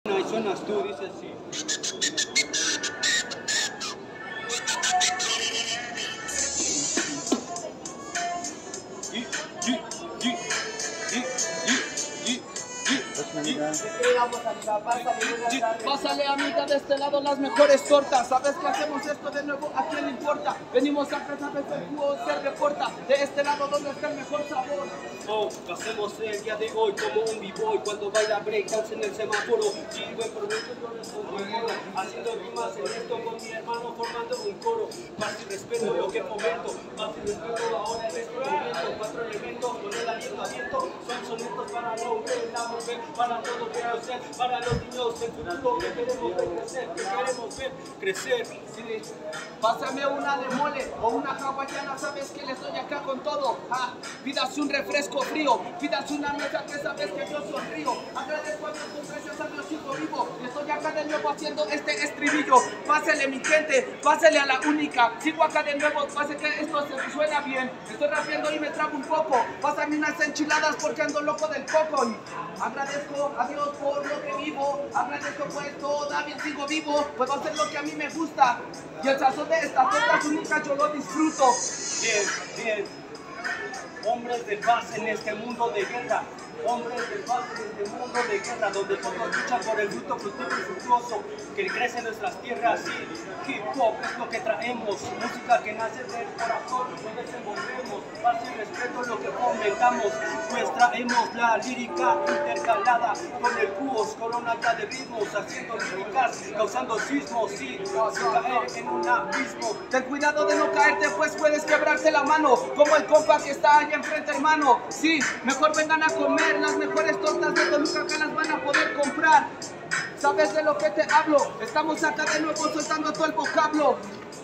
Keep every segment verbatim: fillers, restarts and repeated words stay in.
Y suenas tú, dices así. Pásale, amiga, de este lado las mejores tortas. ¿Sabes que hacemos esto de nuevo? ¿A quién le importa? Venimos a casa, sabes el jugo se reporta. De este lado, ¿dónde está el mejor sabor? Oh, pasemos el día de hoy como un b-boy cuando baila breakdance en el semáforo. Y buen provecho con esto, haciendo rimas en esto con mi hermano formando un coro. Paz y respeto lo que fomento, paz y respeto ahora en este momento. Cuatro elementos con el aliento abierto, son sonetos para no ver, la mujer, para todo quiero ser, para los niños, el futuro que queremos ver crecer, que queremos ver crecer. Sí. Pásame una de mole o una hawaiana, sabes que le estoy acá con todo. Ah, pídase un refresco frío, pídase una mesa que sabes que yo sonrío. Agradezco a tus gracias a Dios sigo vivo. Y estoy acá de nuevo haciendo este estribillo. Pásele mi gente, pásele a la única. Sigo acá de nuevo, pase que esto se suena bien. Estoy rapeando y me trago un poco. Pásame unas enchiladas porque ando loco del coco. Y agradezco a Dios por lo que vivo. Agradezco pues todavía sigo vivo. Puedo hacer lo que a mí me gusta. Y el sazón de estas tortas únicas yo lo disfruto. Bien, bien. Hombres de paz en este mundo de guerra. Hombres de paz en este mundo de guerra, donde todos luchan por el fruto fructífero y fructuoso que crece en nuestras tierras. Sí, hip hop es lo que traemos, música que nace del corazón, nos desenvolvemos, paz y respeto es lo que fomentamos, pues traemos la lírica intercalada con el cubos, corona de ritmos, haciendo líricas, causando sismos, sí, sin caer en un abismo. Ten cuidado de no caerte, pues puedes quebrarte la mano, como el compa que está allá enfrente, hermano. Sí, mejor vengan a comer las mejores tortas de Toluca, que las van a poder comprar. ¿Sabes de lo que te hablo? Estamos acá de nuevo soltando todo el vocablo.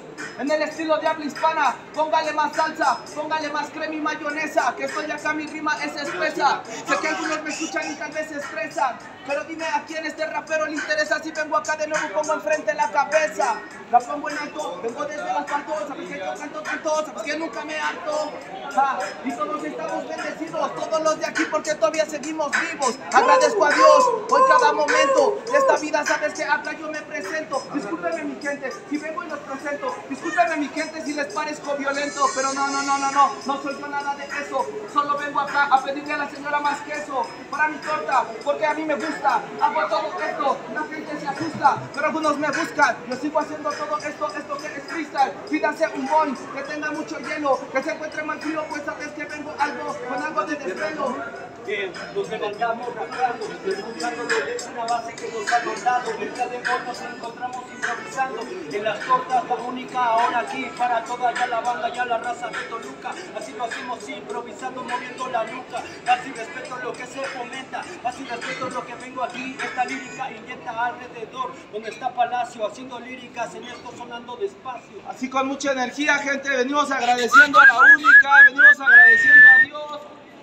En el estilo de habla hispana, póngale más salsa, póngale más crema y mayonesa, que estoy acá, mi rima es espesa. Sé que algunos me escuchan y tal vez se estresan, pero dime a quién este rapero le interesa. Si vengo acá de nuevo, pongo enfrente la cabeza. La pongo en alto, vengo desde las partos, sabes que yo canto tanto, sabes que nunca me harto. Ah, y todos estamos bendecidos, todos los de aquí, porque todavía seguimos vivos. Agradezco a Dios hoy cada momento de esta vida, sabes que acá yo me presento. Discúlpenme mi gente, si vengo y los presento. Discúlpenme mi gente si les parezco violento, pero no, no, no, no, no, no soy yo nada de eso. Solo vengo acá a pedirle a la señora más queso para mi torta, porque a mí me gusta. Hago todo esto, la gente se asusta, pero algunos me buscan. Yo sigo haciendo todo esto, esto que es freestyle. Pídase un boy que tenga mucho hielo, que se encuentre más frío, pues sabes que vengo algo con algo de desvelo. Bien, nos levantamos rapeando, escuchando de una base que nos ha mandado. El día de hoy nos encontramos improvisando en las tortas, la única ahora aquí para toda ya la banda, ya la raza de Toluca. Así lo hacemos improvisando, moviendo la nuca. Así respeto lo que se fomenta, así respeto lo que vengo aquí. Esta lírica inyecta alrededor, donde está Palacio, haciendo líricas en esto sonando despacio. Así con mucha energía, gente, venimos agradeciendo a la única, venimos agradeciendo a Dios.